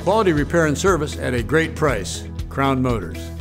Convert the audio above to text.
Quality repair and service at a great price. Crown Motors.